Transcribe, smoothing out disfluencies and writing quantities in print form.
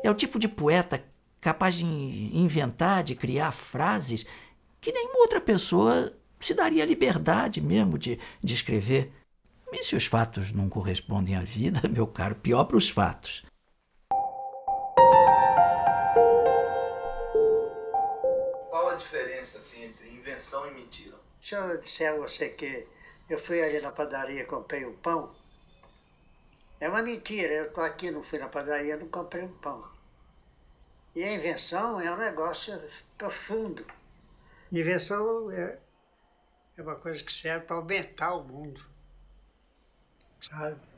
É o tipo de poeta capaz de inventar, de criar frases que nenhuma outra pessoa se daria a liberdade mesmo de escrever. E se os fatos não correspondem à vida, meu caro, pior para os fatos. Qual a diferença assim, entre invenção e mentira? Se eu disser a você que eu fui ali na padaria e comprei um pão, é uma mentira. Eu estou aqui, não fui na padaria, não comprei um pão. E a invenção é um negócio profundo. Invenção é uma coisa que serve para aumentar o mundo, sabe?